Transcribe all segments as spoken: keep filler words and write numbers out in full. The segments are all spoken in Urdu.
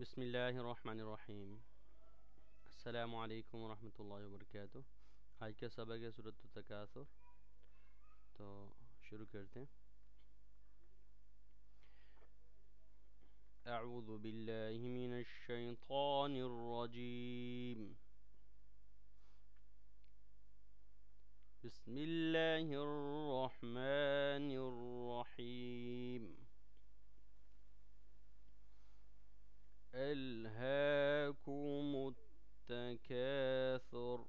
بسم اللہ الرحمن الرحیم۔ السلام علیکم ورحمۃ اللہ وبرکاتہ۔ آج کا سبق ہے سورۃ تکاثر، تو شروع کرتے ہیں۔ اعوذ باللہ من الشیطان الرجیم، بسم اللہ الرحمن الرحیم۔ ألهاكم التكاثر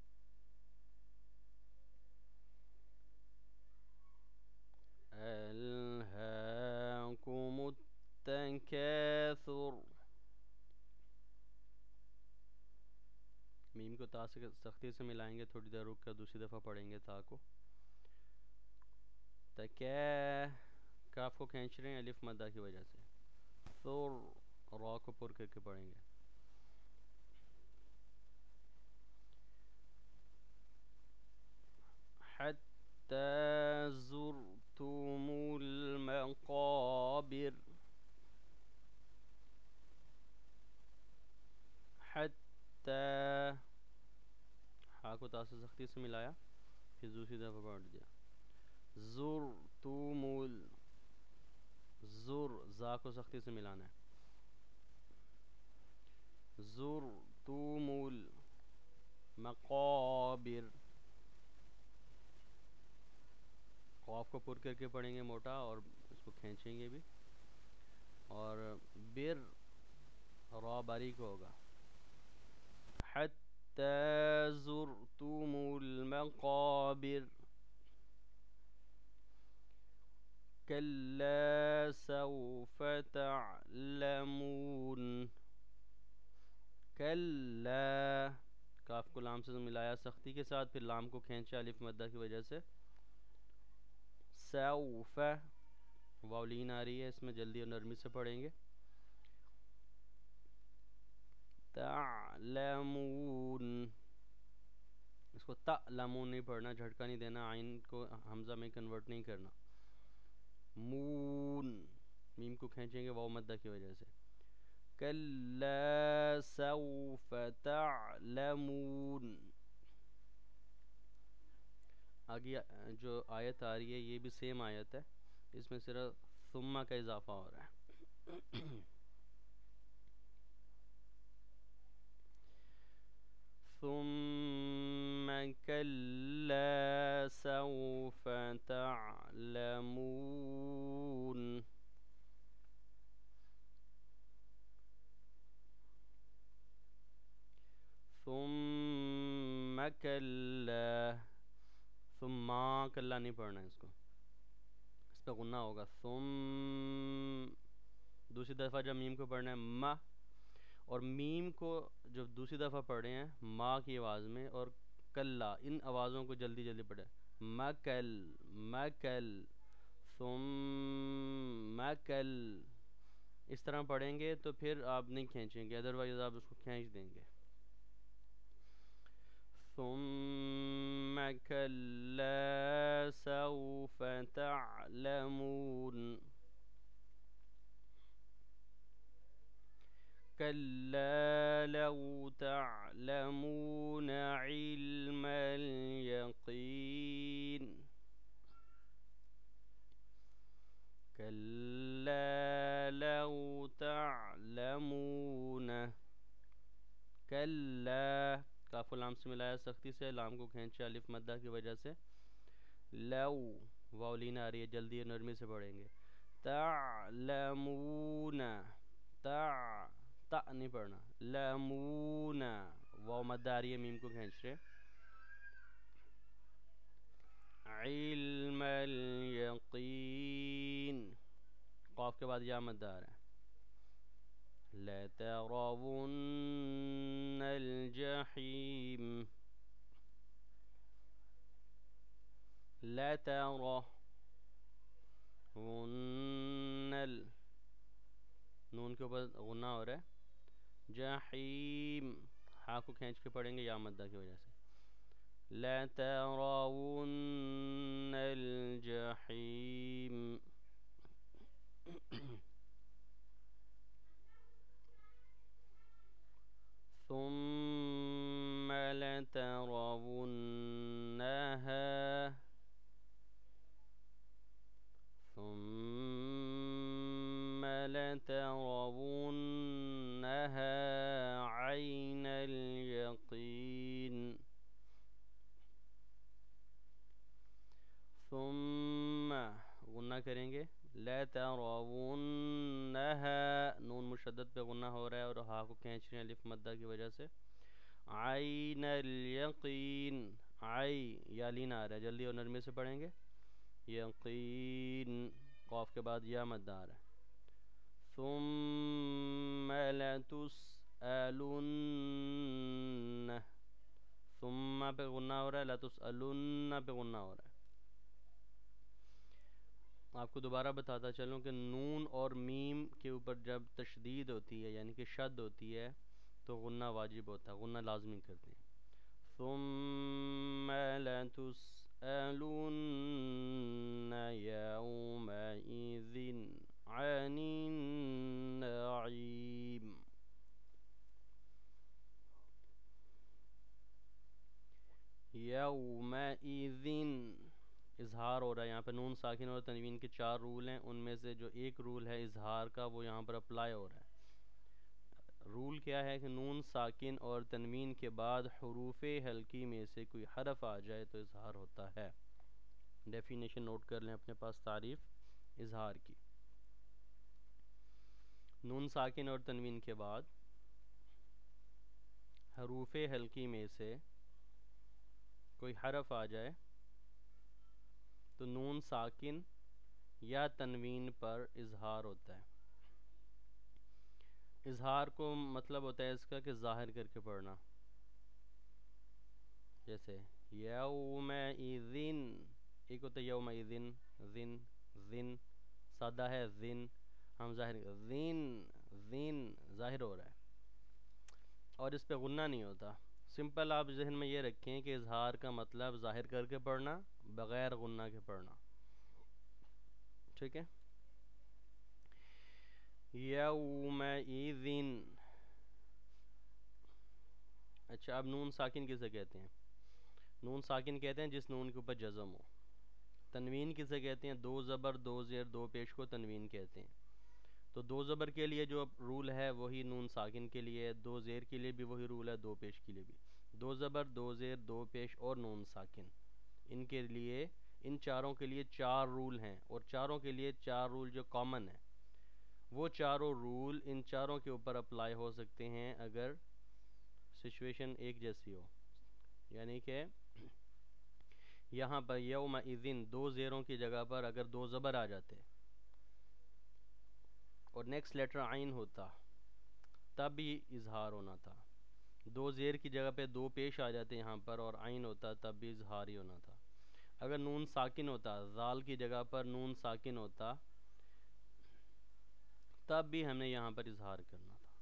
ألهاكم التكاثر۔ میم کو تا سے سختی سے ملائیں گے، تھوڑی دیر رک کر دوسری دفعہ پڑھیں گے تا کو۔ تکا کاف کو کھینچ رہے ہیں الف مدہ کی وجہ سے، ثر را کو پر کر کے پڑھیں گے۔ حتی زرتم المقابر، حتی ہا کو تا سے سختی سے ملایا، پھر دوسری دفعہ پڑھ دیا۔ زرتم ال زر زا کو سختی سے ملانا ہے۔ زرتم المقابر، قاف کو پر کر کے پڑھیں گے موٹا، اور اس کو کھینچیں گے بھی، اور بر را باریک ہوگا۔ حتی زرتم المقابر کلا سوف تعلمون۔ کلا کاف کو لام سے ملایا سختی کے ساتھ، پھر لام کو کھینچا الف مدہ کی وجہ سے۔ سوف واو لین آ رہی ہے، اس میں جلدی اور نرمی سے پڑھیں گے۔ تعلمون، اس کو تعلمون نہیں پڑھنا، جھٹکا نہیں دینا، عین کو حمزہ میں کنورٹ نہیں کرنا۔ مون میم کو کھینچیں گے واو مدہ کی وجہ سے۔ کلا سوف تعلمون۔ آگے جو آیت آ رہی ہے یہ بھی سیم آیت ہے، اس میں صرف ثم کا اضافہ ہو رہا ہے۔ ثم كلا سوف تعلمون۔ ثم كلا، ثم کلا نہیں پڑھنا ہے، اس کو اس پہ غنہ ہوگا۔ ثم دوسری دفعہ جب میم کو پڑھنا ہے ما، اور میم کو جب دوسری دفعہ پڑھے ہیں ما کی آواز میں، اور کلا ان آوازوں کو جلدی جلدی پڑھے۔ مکل مکل ثم مکل، اس طرح پڑھیں گے تو پھر آپ نہیں کھینچیں گے، ادروائز آپ اس کو کھینچ دیں گے۔ ثم كلا سوف تعلمون كلا لو تعلمون علم اليقين كلا لو تعلمون كلا کاف و لام سے ملایا سختی سے، لام کو کھینچا الف مدہ کی وجہ سے۔ لو واو لین آ رہی ہے، جلدی اور نرمی سے پڑھیں گے۔ تعلمون، تا تا نہیں پڑھنا، لمون واو مدہ آ رہی ہے، میم کو کھینچ رہے۔ علم الیقین، قاف کے بعد یا مدہ آ رہا ہے۔ لَتَرَوُنَّ الْجَحِيمَ، لَتَرَوُنَّ ال نون کے اوپر غنہ ہو رہا ہے۔ جحیم ہا کو کھینچ کے پڑھیں گے یا مدہ کی وجہ سے۔ لَتَرَوُنَّ الْجَحِيمَ لترونها ثم لترونها عين اليقين ثم غنہ کریں گے لترونها نون مشدد پہ غنہ ہو رہا ہے اور ہا کو کھینچ رہے ہیں الف مدہ کی وجہ سے عین الیقین عی یا لین آ رہا ہے جلدی اور نرمی سے پڑھیں گے یقین قاف کے بعد یا مد آ رہا ہے ثم لتسألن ثم پہ غنہ ہو رہا ہے لتسألن پہ غنہ ہو رہا ہے آپ کو دوبارہ بتاتا چلوں کہ نون اور میم کے اوپر جب تشدید ہوتی ہے یعنی کہ شد ہوتی ہے تو غنہ واجب ہوتا ہے غنہ لازمی کرتے ہیں ثم لتسألن يومئذ عن النعيم یومئذ اظہار ہو رہا ہے یہاں پہ نون ساکن اور تنوین کے چار رول ہیں ان میں سے جو ایک رول ہے اظہار کا وہ یہاں پر اپلائی ہو رہا ہے رول کیا ہے کہ نون ساکن اور تنوین کے بعد حروف ہلکی میں سے کوئی حرف آ جائے تو اظہار ہوتا ہے ڈیفینیشن نوٹ کر لیں اپنے پاس تعریف اظہار کی نون ساکن اور تنوین کے بعد حروف ہلکی میں سے کوئی حرف آ جائے تو نون ساکن یا تنوین پر اظہار ہوتا ہے اظہار کو مطلب ہوتا ہے اس کا کہ ظاہر کر کے پڑھنا جیسے یومئذ ایک ہوتا ہے یومئذ ذن ذن سادہ ہے ذن ہم ظاہر ذن ذن ظاہر ہو رہا ہے اور اس پہ غنہ نہیں ہوتا سمپل آپ ذہن میں یہ رکھیں کہ اظہار کا مطلب ظاہر کر کے پڑھنا بغیر غنہ کے پڑھنا ٹھیک ہے یومئذ اچھا اب نون ساکن کسے کہتے ہیں نون ساکن کہتے ہیں جس نون کے اوپر جزم ہو تنوین کسے کہتے ہیں دو زبر دو زیر دو پیش کو تنوین کہتے ہیں تو دو زبر کے لیے جو رول ہے وہی نون ساکن کے لیے دو زیر کے لیے بھی وہی رول ہے دو پیش کے لیے بھی دو زبر دو زیر دو پیش اور نون ساکن ان کے لیے ان چاروں کے لیے چار رول ہیں اور چاروں کے لیے چار رول جو کامن ہیں وہ چاروں رول ان چاروں کے اوپر اپلائی ہو سکتے ہیں اگر سچویشن ایک جیسی ہو یعنی کہ یہاں پر یومئذ دو زیروں کی جگہ پر اگر دو زبر آ جاتے اور نیکسٹ لیٹر عین ہوتا تب بھی اظہار ہونا تھا دو زیر کی جگہ پہ دو پیش آ جاتے یہاں پر اور عین ہوتا تب بھی اظہار ہی ہونا تھا اگر نون ساکن ہوتا ذال کی جگہ پر نون ساکن ہوتا تب بھی ہم نے یہاں پر اظہار کرنا تھا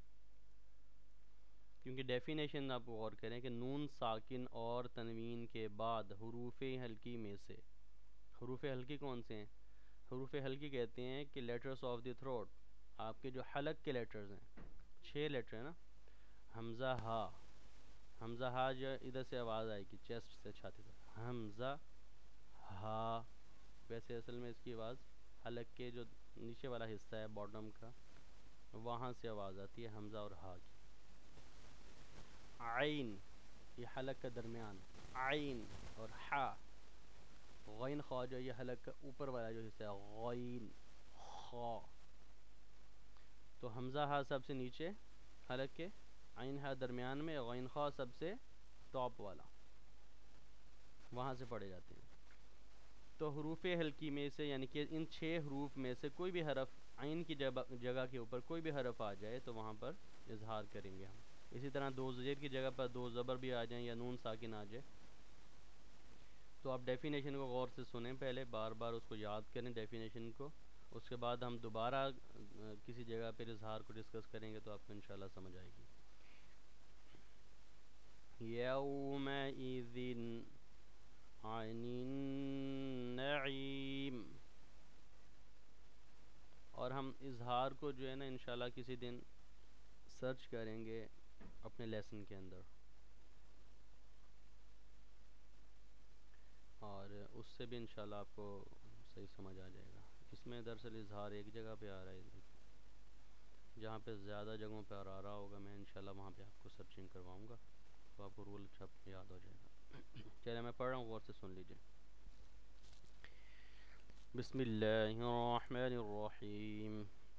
کیونکہ ڈیفینیشن آپ غور کریں کہ نون ساکن اور تنوین کے بعد حروف ہلکی میں سے حروف ہلکی کون سے ہیں حروف ہلکی کہتے ہیں کہ لیٹرز آف دی تھروٹ آپ کے جو حلق کے لیٹرز ہیں چھ لیٹر ہیں نا حمزہ ہا حمزہ ہا جو ادھر سے آواز آئے گی چیسٹ سے چھاتی سے حمزہ ہا ویسے اصل میں اس کی آواز حلق کے جو نیچے والا حصہ ہے باٹم کا وہاں سے آواز آتی ہے حمزہ اور ہا کی عین یہ حلق کا درمیان عین اور حا غین خا جو یہ حلق کا اوپر والا جو حصہ ہے غین خا تو حمزہ ہا سب سے نیچے حلق کے عین ہا درمیان میں غین خا سب سے ٹاپ والا وہاں سے پڑھے جاتے ہیں تو حروف ہلکی میں سے یعنی کہ ان چھ حروف میں سے کوئی بھی حرف عین کی جگہ کے اوپر کوئی بھی حرف آ جائے تو وہاں پر اظہار کریں گے ہم اسی طرح دو زیر کی جگہ پر دو زبر بھی آ جائیں یا نون ساکن آ جائے تو آپ ڈیفینیشن کو غور سے سنیں پہلے بار بار اس کو یاد کریں ڈیفینیشن کو اس کے بعد ہم دوبارہ کسی جگہ پر اظہار کو ڈسکس کریں گے تو آپ کو انشاءاللہ سمجھ آئے گی یومئذ عن النعیم اور ہم اظہار کو جو ہے نا انشاءاللہ کسی دن سرچ کریں گے اپنے لیسن کے اندر اور اس سے بھی انشاءاللہ آپ کو صحیح سمجھ آ جائے گا. اس میں دراصل اظہار ایک جگہ پہ آ رہا ہے، جہاں پہ زیادہ جگہوں پہ آ رہا ہوگا میں انشاءاللہ وہاں پہ آپ کو سرچنگ کرواؤں گا تو آپ کو رول اچھا یاد ہو جائے گا. چلے میں پڑھ رہا ہوں، غور سے سن لیجئے. بسم اللہ الرحمن الرحیم.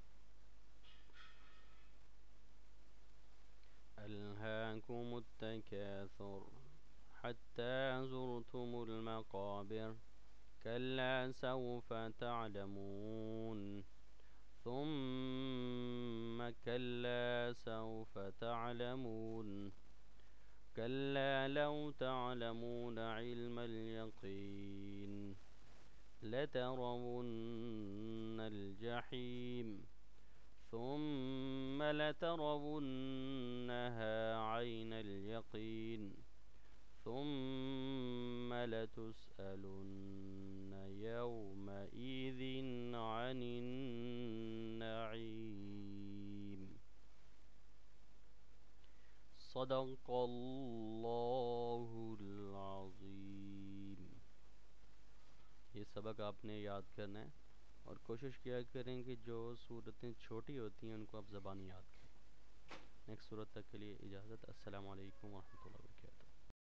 ألهاكم التكاثر حتى زرتم المقابر كلا سوف تعلمون ثم كلا سوف تعلمون كلا لو تعلمون علم اليقين لترون الجحيم ثم لترونها عين اليقين ثم لتسألن يومئذ عن النعيم. صدق اللہ العظیم. یہ سبق آپ نے یاد کرنا ہے اور کوشش کیا کریں کہ جو صورتیں چھوٹی ہوتی ہیں ان کو آپ زبانی یاد کریں. نیکسٹ صورت تک کے لیے اجازت. السلام علیکم ورحمۃ اللہ وبرکاتہ.